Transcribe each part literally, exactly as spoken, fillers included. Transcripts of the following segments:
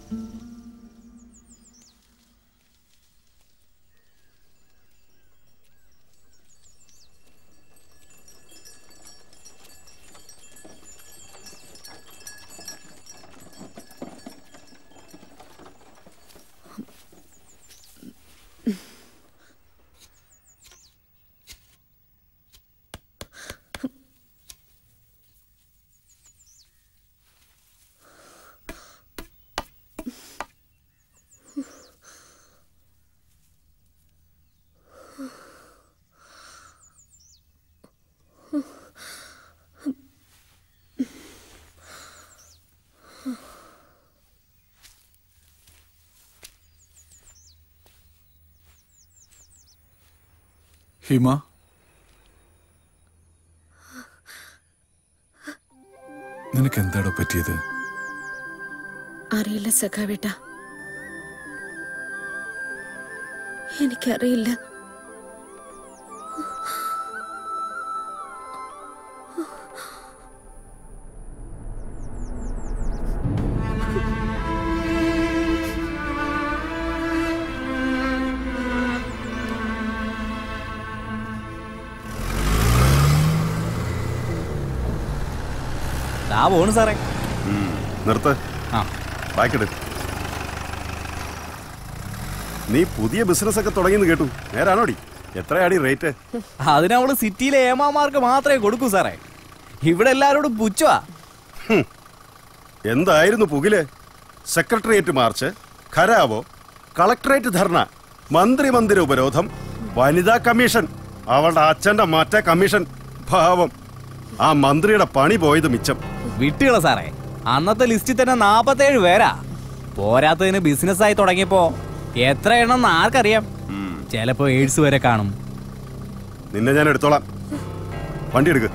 ഹിമ, നിനക്ക് എന്താടോ പറ്റിയത്? അറിയില്ല സഖാവേട്ട, എനിക്കറിയില്ല. സാറേ നിർത്ത്. നീ പുതിയ ബിസിനസ് ഒക്കെ തുടങ്ങിയെന്ന് കേട്ടു, നേരാണോടി? എത്രയാടി റേറ്റ്? അതിനവള് സിറ്റിയിലെ ഏമാമാർക്ക് മാത്രമേ കൊടുക്കൂ സാറേ. ഇവിടെ എല്ലാരോടും പുച്ഛവാ. എന്തായിരുന്നു പുകില്? Secretariat march, gherao, collectorate dharna, മന്ത്രി മന്ദിര ഉപരോധം, വനിതാ കമ്മീഷൻ, അവളുടെ അച്ഛന്റെ മറ്റേ കമ്മീഷൻ. ഭാവം, ആ മന്ത്രിയുടെ പണി പോയത് മിച്ചം. വിട്ടുകള സാറേ, അന്നത്തെ ലിസ്റ്റിൽ തന്നെ നാപ്പത്തേഴ് പേരാ. പോരാത്തതിന് ബിസിനസ്സായി തുടങ്ങിയപ്പോ എത്ര എണ്ണം ആർക്കറിയാം? ചിലപ്പോ എയ്ഡ്സ് വരെ കാണും. നിന്നെ ഞാൻ എടുത്തോളാം, വണ്ടി എടുക്ക്.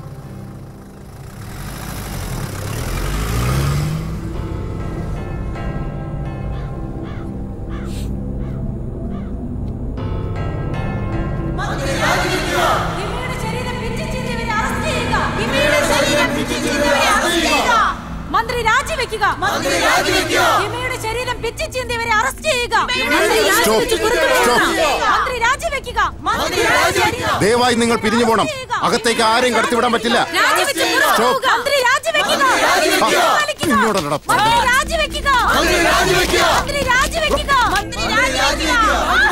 മന്ത്രി രാജിവെക്കുക. ഹിമയുടെ ശരീരം പിച്ചി ചീന്തിയവരെ അറസ്റ്റ് ചെയ്യുക. മന്ത്രി രാജിവെക്കുക. ദയവായി നിങ്ങൾ പിരിഞ്ഞു പോണം. അകത്തേക്ക് ആരെയും കടത്തിവിടാൻ പറ്റില്ല. മന്ത്രി രാജിവെക്കുക. നിന്നോടല്ലടാ. മന്ത്രി രാജിവെക്കുക. മന്ത്രി രാജിവെക്കുക. മന്ത്രി രാജിവെക്കുക.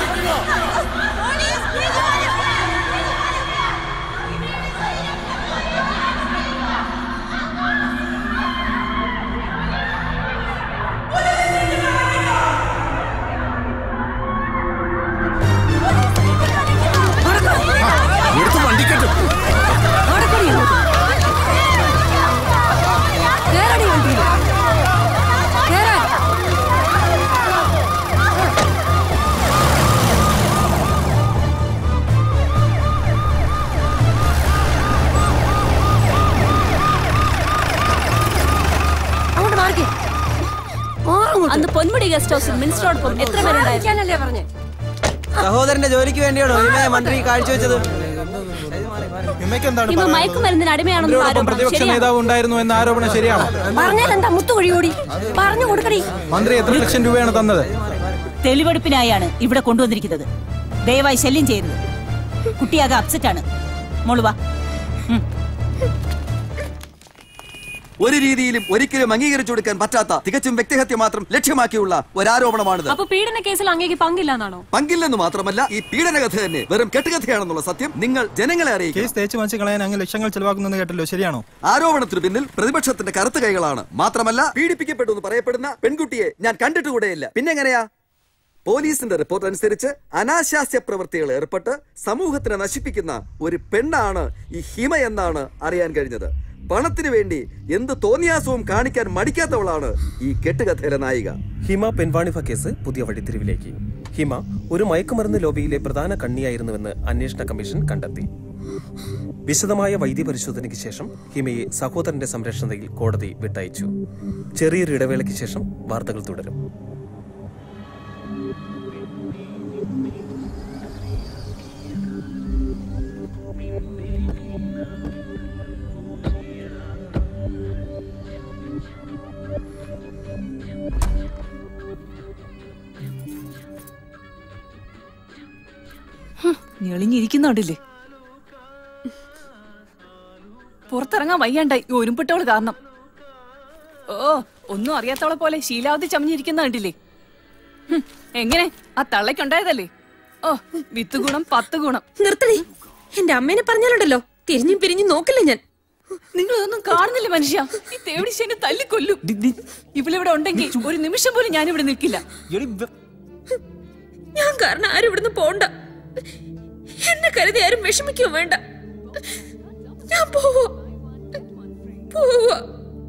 അന്ന് പൊന്മുടി ഗസ്റ്റ് ഹൗസിൽ മിനിസ്റ്ററോടൊപ്പം എത്ര പേരുണ്ടായിരുന്നു? സഹോദരന്റെ ജോലിക്ക് വേണ്ടിയാണോ ഹിമയെ മന്ത്രി കാഴ്ചവെച്ചത്? മയക്കുമരുന്നിന് അടിമയാണെന്ന് പ്രതിപക്ഷ നേതാവ് ഉണ്ടായിരുന്നു എന്ന ആരോപണം ശരിയാണോ? പറഞ്ഞാലെന്താ മുത്തുകൊഴിയോടി പറഞ്ഞു കൊടുക്കടി. മന്ത്രി എത്ര ലക്ഷം രൂപയാണ് തന്നത്? തെളിവെടുപ്പിനായാണ് ഇവിടെ കൊണ്ടുവന്നിരിക്കുന്നത്. ദയവായി ശല്യം ചെയ്യരുത്. കുട്ടിയാകെ അപ്സെറ്റ് ആണ്. മോളുവാ. ഒരു രീതിയിലും ഒരിക്കലും അംഗീകരിച്ചു കൊടുക്കാൻ പറ്റാത്ത തികച്ചും വ്യക്തിഹത്യ മാത്രം ലക്ഷ്യമാക്കിയുള്ള ഒരാരോപണമാണിത്. അപ്പൊ പീഡന കേസിൽ അങ്ങേക്ക് പങ്കില്ലെന്നാണോ? പങ്കില്ലെന്ന് മാത്രമല്ല, ഈ പീഡനകഥ തന്നെ വെറും കെട്ടുകഥയാണെന്നുള്ള സത്യം നിങ്ങൾ ജനങ്ങളെ അറിയിക്കും. കേസ് തേച്ച് മറിച്ച് കളയാൻ അങ്ങ് ലക്ഷങ്ങൾ ചെലവാക്കുന്നു കേട്ടല്ലോ, ശരിയാണോ? ആരോപണത്തിന് പിന്നിൽ പ്രതിപക്ഷത്തിന്റെ കറുത്ത കൈകളാണ്. മാത്രമല്ല, പീഡിപ്പിക്കപ്പെട്ടു എന്ന് പറയപ്പെടുന്ന പെൺകുട്ടിയെ ഞാൻ കണ്ടിട്ടുകൂടെയില്ല. പിന്നെങ്ങനെയാ? പോലീസിന്റെ റിപ്പോർട്ട് അനുസരിച്ച് അനാശാസ്യ പ്രവൃത്തികൾ ഏർപ്പെട്ട് സമൂഹത്തിനെ നശിപ്പിക്കുന്ന ഒരു പെണ്ണാണ് ഈ ഹിമ എന്നാണ് അറിയാൻ കഴിഞ്ഞത്. പണത്തിന് വേണ്ടി എന്ത് തോന്നിയാസവും കാണിക്കാൻ മടിക്കാത്തവളാണ് ഈ കെട്ടുകഥയിലെ നായിക. ഹിമ പെൺവാണിഭ കേസ് പുതിയ വഴിത്തിരിവിലേക്ക്. ഹിമ ഒരു മയക്കുമരുന്ന് ലോബിയിലെ പ്രധാന കണ്ണിയായിരുന്നുവെന്ന് അന്വേഷണ കമ്മീഷൻ കണ്ടെത്തി. വിശദമായ വൈദ്യപരിശോധനയ്ക്ക് ശേഷം ഹിമയെ സഹോദരന്റെ സംരക്ഷണയിൽ കോടതി വിട്ടയച്ചു. ചെറിയൊരു ഇടവേളയ്ക്ക് ശേഷം വാർത്തകൾ തുടരും. ഞെളിഞ്ഞിരിക്കുന്നുണ്ടല്ലേ? പുറത്തിറങ്ങാൻ വയ്യാണ്ടായി ഈ ഒരുമ്പിട്ടവള് കാരണം. ഓ, ഒന്നും അറിയാത്തവളെ പോലെ ശീലാവധി ചമഞ്ഞിരിക്കുന്ന കണ്ടില്ലേ? എങ്ങനെ ആ തള്ളയ്ക്കുണ്ടായതല്ലേ? ഓ, വിത്ത് ഗുണം പത്ത് ഗുണം. നിർത്തണേ, എന്റെ അമ്മേനെ പറഞ്ഞാലുണ്ടല്ലോ തിരിഞ്ഞും പിരിഞ്ഞും നോക്കില്ല ഞാൻ. നിങ്ങളൊന്നും കാണുന്നില്ല മനുഷ്യ, ഈ തേവിടിശേനെ തല്ലിക്കൊല്ലും. ഇവളിവിടെ ഉണ്ടെങ്കിൽ ഒരു നിമിഷം പോലും ഞാനിവിടെ നിൽക്കില്ല. ഞാൻ കാരണം ആരും ഇവിടുന്ന് പോണ്ട. എന്നെ കരുതി ആരും വിഷമിക്കുകയും വേണ്ട. ഞാൻ പോവാ പോവാ.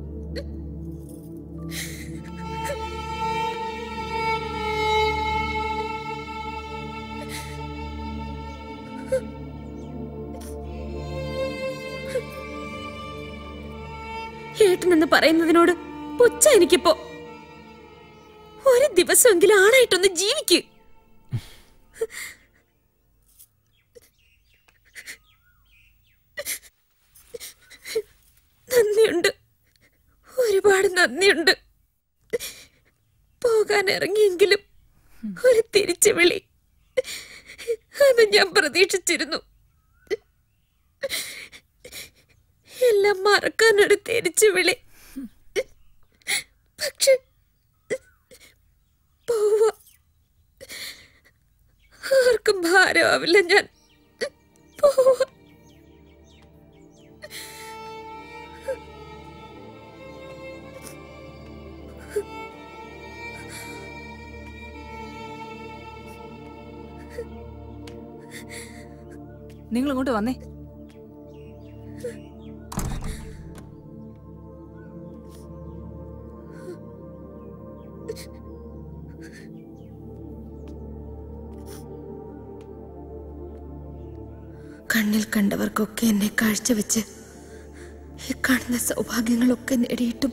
ഏട്ടനെന്ന് പറയുന്നതിനോട് പുച്ഛ എനിക്കിപ്പോ. ഒരു ദിവസമെങ്കിലും ആണായിട്ടൊന്ന് ജീവിക്ക്. നന്ദിയുണ്ട്, ഒരുപാട് നന്ദിയുണ്ട്. പോകാൻ ഇറങ്ങിയെങ്കിലും ഒരു തിരിച്ചു വിളി അത് ഞാൻ പ്രതീക്ഷിച്ചിരുന്നു. എല്ലാം മറക്കാനൊരു തിരിച്ചു വിളി. പക്ഷെ പോവാ, ആർക്കും ഭാരമാവില്ല ഞാൻ. പോവാ. നിങ്ങൾ ഇങ്ങോട്ട് വന്നേ. കണ്ണിൽ കണ്ടവർക്കൊക്കെ എന്നെ കാഴ്ചവെച്ച് ഈ കാണുന്ന സൗഭാഗ്യങ്ങളൊക്കെ നേടിയിട്ടും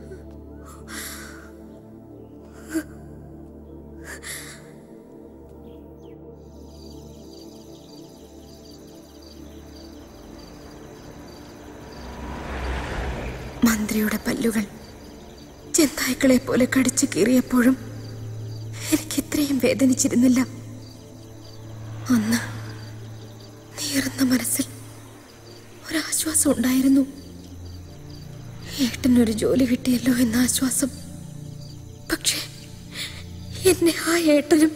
മന്ത്രിയുടെ പല്ലുകൾ ചെന്നായ്ക്കളെ പോലെ കടിച്ചു കീറിയപ്പോഴും എനിക്ക് ഇത്രയും വേദനിച്ചിരുന്നില്ല. അന്ന് നീറുന്ന മനസ്സിൽ ഒരാശ്വാസം ഉണ്ടായിരുന്നു. ഏട്ടനൊരു ജോലി കിട്ടിയല്ലോ എന്ന ആശ്വാസം. പക്ഷേ എന്നെ ആ ഏട്ടനും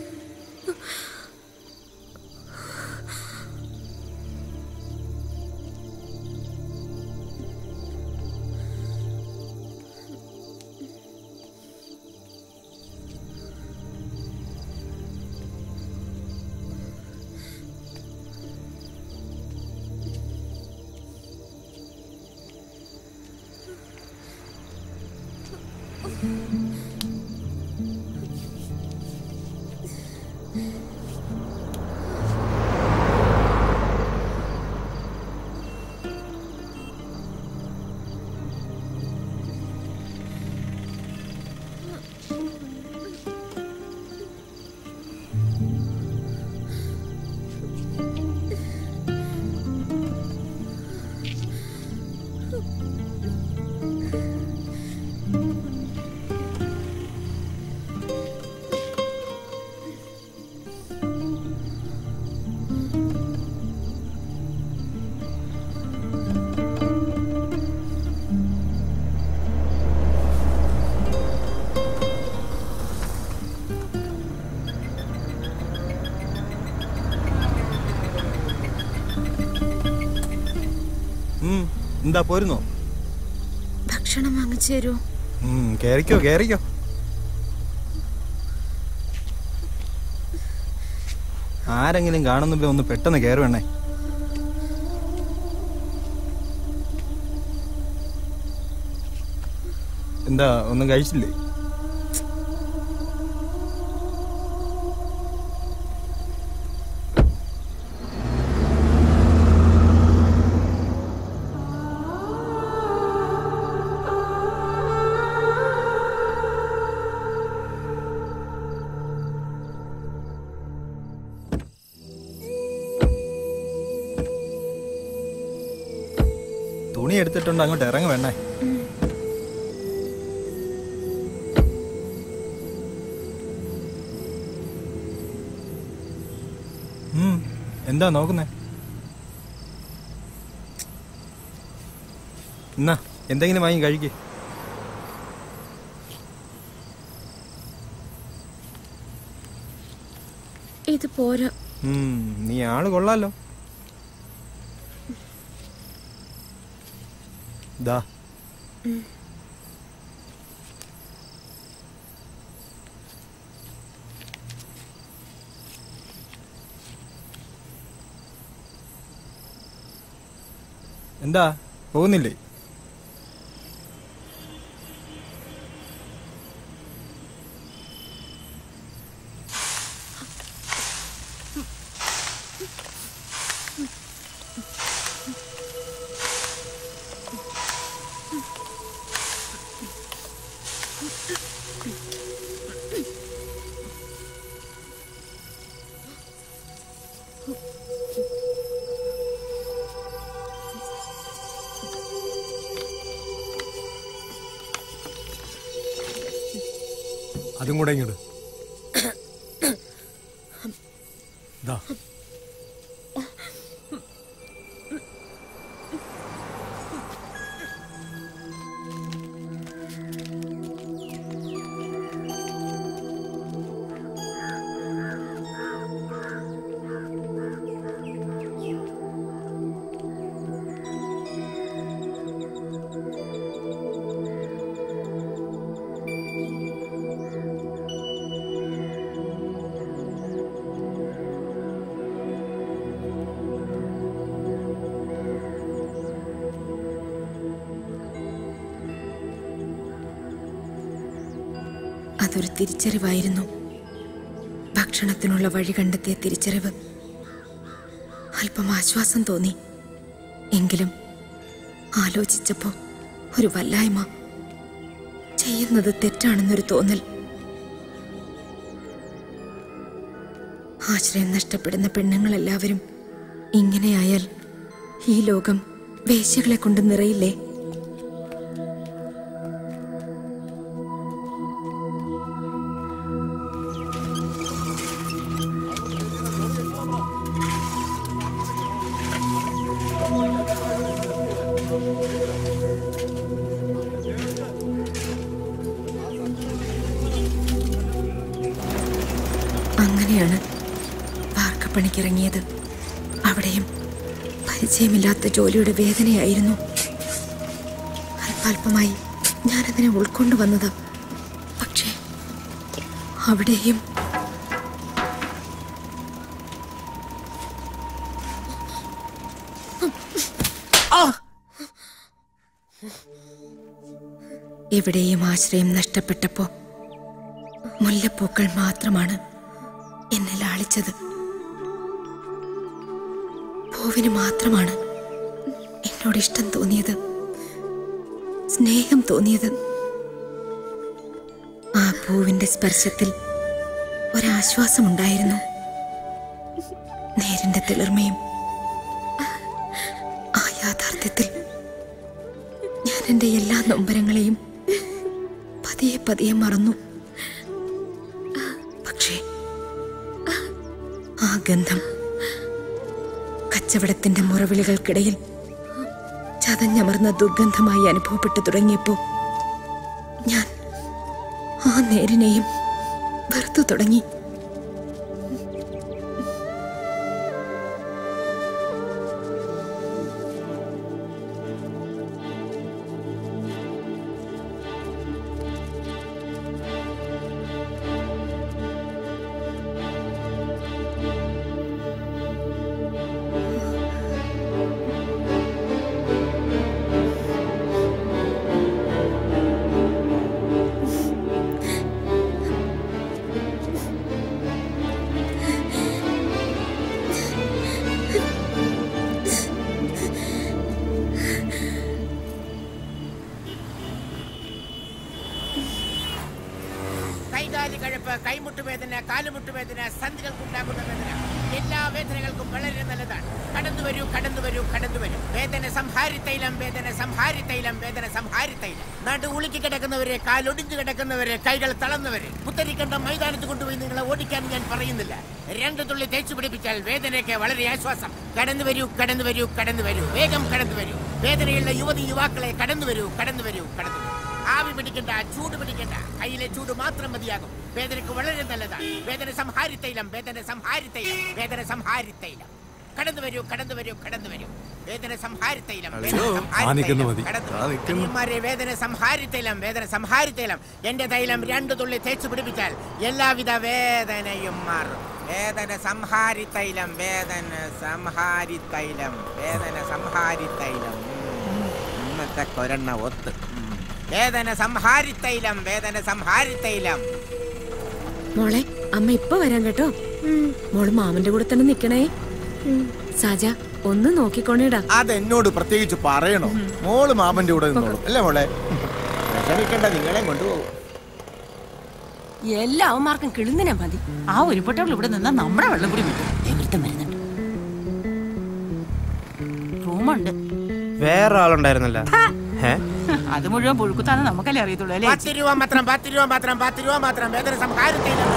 എന്താ പോരുന്നോ? ഭക്ഷണം വാങ്ങിച്ചു തരൂ. കേറിക്കോ കേറിക്കോ. ആരെങ്കിലും കാണുന്നുമ്പോ ഒന്ന് പെട്ടെന്ന് കേറുവേണേ. എന്താ ഒന്നും കഴിച്ചില്ലേ? തുണി എടുത്തിട്ടുണ്ട്, അങ്ങോട്ട് ഇറങ്ങ വേണ്ടേ? എന്താ നോക്കുന്നേ? എന്നാ എന്തെങ്കിലും വാങ്ങി കഴിക്കേ. ഇത് പോരാ. നീ ആള് കൊള്ളാലോ. ദാ എന്താ പോകുന്നില്ലേ? അതും കൂടെ ഇങ്ങോട്ട്. അതൊരു തിരിച്ചറിവായിരുന്നു. ഭക്ഷണത്തിനുള്ള വഴി കണ്ടെത്തിയ തിരിച്ചറിവ്. അല്പം ആശ്വാസം തോന്നി. എങ്കിലും ആലോചിച്ചപ്പോ ഒരു വല്ലായ്മ. ചെയ്യുന്നത് തെറ്റാണെന്നൊരു തോന്നൽ. ആശ്രയം നഷ്ടപ്പെടുന്ന പെണ്ണുങ്ങളെല്ലാവരും ഇങ്ങനെയായാൽ ഈ ലോകം വേശ്യകളെ കൊണ്ട് നിറയില്ലേ? അങ്ങനെയാണ് വാർക്കപ്പണിക്കിറങ്ങിയത്. അവിടെയും പരിചയമില്ലാത്ത ജോലിയുടെ വേദനയായിരുന്നു. അല്പാൽപമായി ഞാനതിനെ ഉൾക്കൊണ്ടുവന്നത്. പക്ഷേ അവിടെയും എവിടെയും ആശ്രയം നഷ്ടപ്പെട്ടപ്പോ മുല്ലപ്പൂക്കൾ മാത്രമാണ് എന്നെ ലാളിച്ചത്. പൂവിന് മാത്രമാണ് എന്നോട് ഇഷ്ടം തോന്നിയത്, സ്നേഹം തോന്നിയത്. ആ പൂവിന്റെ സ്പർശത്തിൽ ഒരാശ്വാസമുണ്ടായിരുന്നു. നേരിന്റെ തെളിർമയും. ആ യാഥാർത്ഥ്യത്തിൽ ഞാൻ എൻ്റെ എല്ലാ നൊമ്പരങ്ങളെയും പതിയെ പതിയെ മറന്നു. പക്ഷേ ആ ഗന്ധം കച്ചവടത്തിന്റെ മുറവിളികൾക്കിടയിൽ ചതഞ്ഞമർന്ന ദുർഗന്ധമായി അനുഭവപ്പെട്ടു തുടങ്ങിയപ്പോ ഞാൻ ആ നേരിനെയും വെറുത്തു തുടങ്ങി. കൈകാലി കഴപ്പ്, കൈമുട്ടുവേദന, കാലുമുട്ടുവേദന, സന്ധികൾക്കുണ്ടാകുന്ന വേദന എല്ലാ വേദനകൾക്കും വളരെ നല്ലതാണ്. കടന്നു വരൂ, കടന്നു വരൂ, കടന്നു വരൂ. വേദന സംഹാരി തൈലം, വേദന സംഹാരി തൈലം, വേദന സംഹാരി തൈലം. നടു ഉളുക്കി കിടക്കുന്നവരെ, കാലൊടിഞ്ഞു കിടക്കുന്നവരെ, കൈകൾ തളർന്നവരെ പുത്തരിക്കണ്ട മൈതാനത്ത് കൊണ്ടുപോയി നിങ്ങളെ ഓടിക്കാൻ ഞാൻ പറയുന്നില്ല. രണ്ട് തുള്ളി തേച്ചു പിടിപ്പിച്ചാൽ വേദനയ്ക്ക് വളരെ ആശ്വാസം. കടന്നു വരൂ, കടന്നു വരൂ, കടന്നു വരൂ, വേഗം കടന്നു വരൂ. വേദനയുള്ള യുവതി യുവാക്കളെ കടന്നു വരൂ, കടന്നു വരൂ, കടന്നു വരൂ. ആവി പിടിക്കണ്ട, ചൂട് പിടിക്കണ്ട, കയ്യിലെ ചൂട് മാത്രം മതിയാകും. വേദനയ്ക്ക് വളരെ നല്ലതാണ്. വേദന സംഹാരി തൈലം, വേദന സംഹാരി തൈലം, വേദന സംഹാരി തൈലം. കടന്നു വരൂ, കടന്നു വരൂ, കടന്നു വരൂ. വേദന സംഹാരി തൈലം, വേദന സംഹാരി തൈലം. വേദന സംഹാരി തൈലം, വേദന സംഹാരി തൈലം. എന്റെ തൈലം രണ്ടു തുള്ളി തേച്ചു പിടിപ്പിച്ചാൽ എല്ലാവിധ വേദനയും മാറും. വേദന സംഹാരി തൈലം, വേദന സംഹാരി തൈലം, വേദന സംഹാരി തൈലം. ഇന്നത്തെ കൊരണ്ണ ഒത്ത്. വേദന സംഹാരി തൈലം, വേദന സംഹാരി തൈലം. മോളെ, അമ്മ ഇപ്പൊ വരാൻ കേട്ടോ. മോള് മാമന്റെ കൂടെ തന്നെ നിക്കണേ. സാജ ഒന്ന് നോക്കിക്കോണേടാ. അതെന്നോട് പ്രത്യേകിച്ച് പറയണോ? മോള് മാമന്റെ കൂടെ നിന്നോളൂ അല്ലേ മോളെ? വിഷമിക്കണ്ട, നിങ്ങളെ കൊണ്ടുപോകും. എല്ലാ അവന്മാർക്കും കിളുന്നിനെ മതി. ആ ഉരുപ്പെട്ടവൾ ഇവിടെ നിന്നാ നമ്മുടെ വെള്ളം കൂടി വിട്ടു. എവിടുത്തെ മരുന്നുണ്ട്? റൂമുണ്ട്. വേറെ ആളുണ്ടായിരുന്നല്ലോ. അത് മുഴുവൻ പുഴുക്കുത്താന്ന് നമുക്കല്ലേ അറിയത്തുള്ളൂ അല്ലേ? പത്ത് രൂപ മാത്രം, പത്ത് രൂപ മാത്രം, പത്ത് രൂപ മാത്രം. വേദന സംഹാരി തൈലം.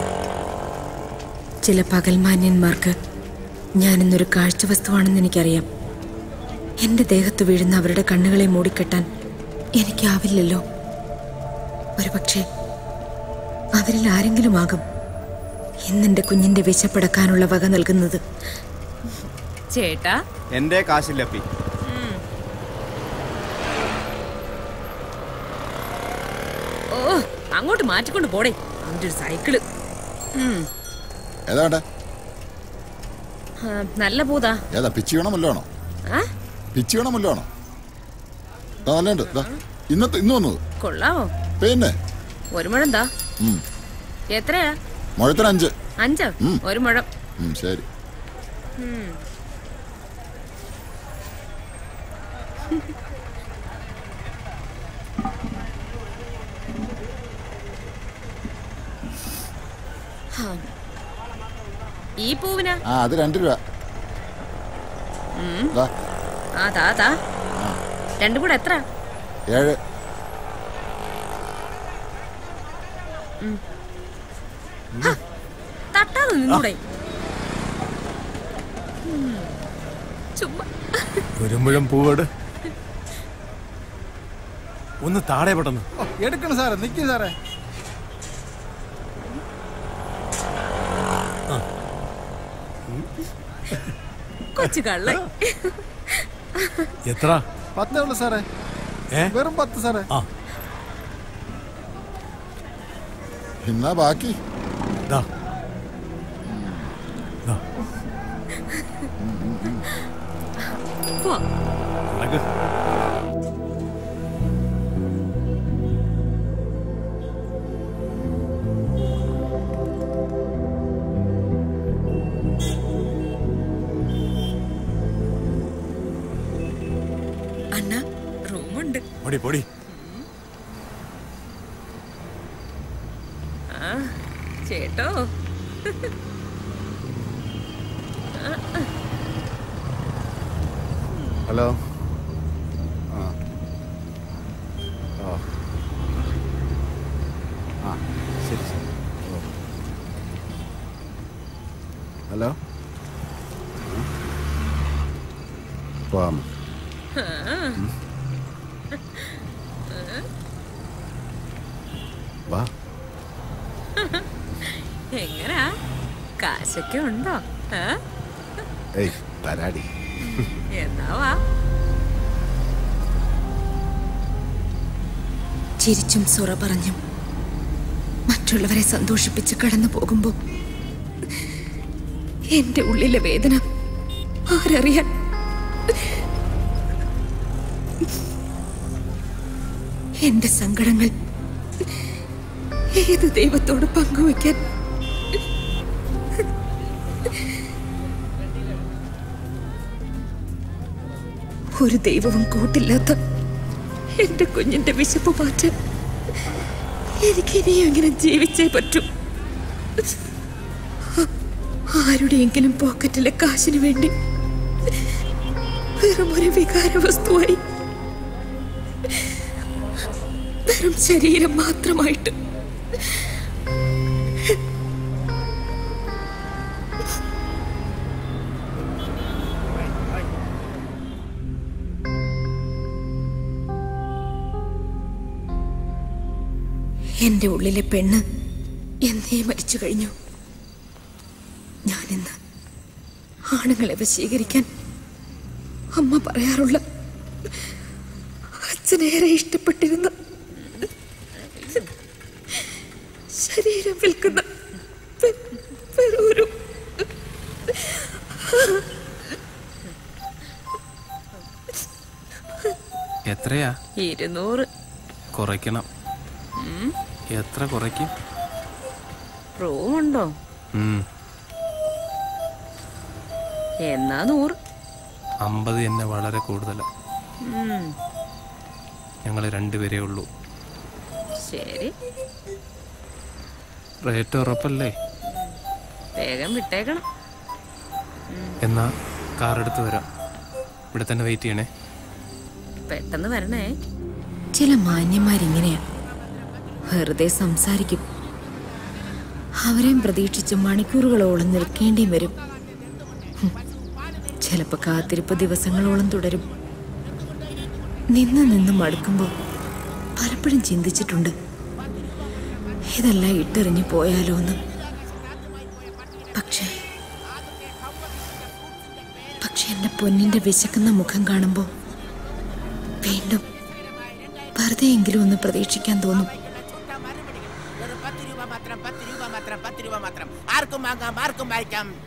ചില പകൽമാന്യന്മാർക്ക് ഞാനിന്നൊരു കാഴ്ച വസ്തുവാണെന്ന് എനിക്കറിയാം. എന്റെ ദേഹത്ത് വീഴുന്ന അവരുടെ കണ്ണുകളെ മൂടിക്കെട്ടാൻ എനിക്കാവില്ലല്ലോ. ഒരുപക്ഷെ അവരിൽ ആരെങ്കിലും ആകും ഇന്നെന്റെ കുഞ്ഞിന്റെ വിശപ്പടക്കാനുള്ള വക നൽകുന്നത്. ചേട്ടാ, എന്റെ കാശില്ലപ്പി. ഓ, അങ്ങോട്ട് മാറ്റിക്കൊണ്ട് പോടേ. അവന്റെ ഒരു സൈക്കിള്. ഏതാണ്ട് നല്ല പൂതാ. ഏതാ പിച്ചി വേണമല്ലോ ആണോ? പിച്ചി വേണമല്ലോ ആണോ? നല്ലുണ്ട്. ഇന്നത്തെ ഇന്ന് വന്നത് കൊള്ളാവോ? പിന്നെ ഒരു മുഴം എന്താ? എത്രയാ? മുഴത്തിന് അഞ്ച്. അഞ്ചോ? ഒരു മുഴം. ശരി. ഈ പൂവിനാ? ആ, അത് രണ്ട് രൂപ. ആ താ താ. രണ്ടും കൂടെ എത്ര? ഏഴ്. തട്ടാതെ നിന്നൂടെ? ചുമ്മാ ഒരു മുഴം പൂവോട് ഒന്ന് താഴെ പെട്ടെന്ന് എടുക്കണം സാറേ. നിൽക്കും സാറേ. കൊച്ചു കള്ള. എത്ര? പത്തേ ഉള്ളു സാറേ. വെറും പത്ത് സാറേ. എന്നാ ബാക്കി അണ്ണ റൂമുണ്ട്. പൊടി പൊടി. ചേട്ടോ, ഹലോ. ആ ആ ശരി ശരി. ഹലോ. പോവാം. വാ. എങ്ങനാ? കാശൊക്കെ ഉണ്ടോ? ഏയ് തരാടി. എന്നാവാ? ചിരിച്ചും സുറ പറഞ്ഞും മറ്റുള്ളവരെ സന്തോഷിപ്പിച്ച് കടന്നു പോകുമ്പോ എന്റെ ഉള്ളിലെ വേദന ആരറിയാൻ? എന്റെ സങ്കടങ്ങൾ ഏത് ദൈവത്തോട് പങ്കുവയ്ക്കാൻ? ഒരു ദൈവവും കൂട്ടില്ലാത്ത എന്റെ കുഞ്ഞിന്റെ വിശപ്പ് മാറ്റാൻ എനിക്ക് ഇനിയും ഇങ്ങനെ ജീവിച്ചേ പറ്റൂ. ആരുടെയെങ്കിലും പോക്കറ്റിലെ കാശിനു വേണ്ടി വെറും ഒരു വികാര വസ്തുവായി, വെറും ശരീരം മാത്രമായിട്ട്. എന്റെ ഉള്ളിലെ പെണ്ണ് എന്നേ മരിച്ചു കഴിഞ്ഞു. ഞാനിന്ന് ആണുങ്ങളെ വശീകരിക്കാൻ അമ്മ പറയാറുള്ള അച്ഛനേറെ ഇഷ്ടപ്പെട്ടിരുന്ന ശരീരം വിൽക്കുന്ന വെറൊരു എത്രയാ? ഇരുന്നൂറ്. കുറയ്ക്കണം. എത്ര കുറയ്ക്കും? റൂമുണ്ടോ? എന്നാ നൂറ്. അമ്പത് എന്നെ വളരെ കൂടുതലാ. ഞങ്ങൾ രണ്ടുപേരേ ഉള്ളൂ. ശരി, റേറ്റ് ഉറപ്പല്ലേ? വേഗം വിട്ടേക്കണം. എന്നാ കാർ എടുത്ത് വരാം. ഇവിടെ തന്നെ വെയിറ്റ് ചെയ്യണേ. പെട്ടെന്ന് വരണേ. ചില മാന്യന്മാരിങ്ങനെയാ, വെറുതെ സംസാരിക്കും. അവരെയും പ്രതീക്ഷിച്ച് മണിക്കൂറുകളോളം നിൽക്കേണ്ടിയും വരും. ചിലപ്പോ കാത്തിരിപ്പ് ദിവസങ്ങളോളം തുടരും. നിന്ന് നിന്ന് മടുക്കുമ്പോൾ പലപ്പോഴും ചിന്തിച്ചിട്ടുണ്ട്, ഇതെല്ലാം ഇട്ടെറിഞ്ഞു പോയാലോ എന്ന്. പക്ഷേ പക്ഷെ എന്റെ പൊന്നിന്റെ വിശക്കുന്ന മുഖം കാണുമ്പോൾ വീണ്ടും വെറുതെയെങ്കിലും ഒന്ന് പ്രതീക്ഷിക്കാൻ തോന്നും. ആർക്കും വാങ്ങാം, ആർക്കും വായിക്കാം.